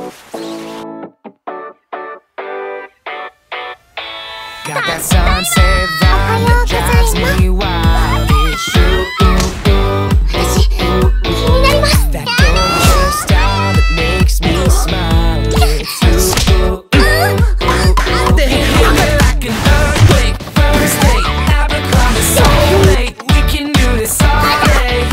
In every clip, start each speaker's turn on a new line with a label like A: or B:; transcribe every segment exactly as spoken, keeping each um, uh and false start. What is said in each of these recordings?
A: Got that sunset vibe that drives me wild. It's you, that gorgeous style that makes me smile. It's you, they hit me like an earthquake. First date, Abercrombie, so late. We can do this all day.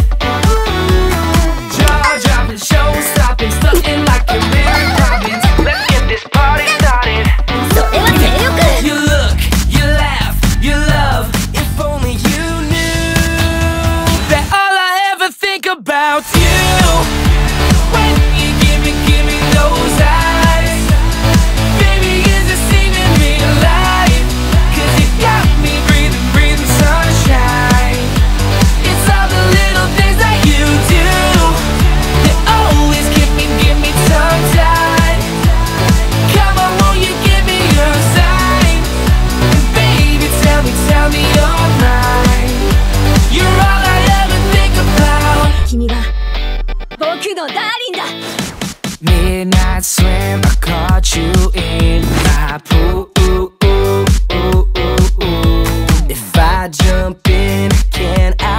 A: Jaw dropping, show stopping, stunting like a Mary Poppins. Let's get this party started. You look, you laugh, you love. If only you knew that all I ever think about you. When you give me, give me those eyes, baby, is it saving me alive? Cause you got me breathing, breathing sunshine. It's all the little things that you do that always get me, get me tongue-tied. Come on, won't you give me your sign? And baby, tell me, tell me you're mine. You're all I ever think about.
B: 君が僕のダーリンだ
A: Midnight swim, I caught you in my pool. If I jump in, can I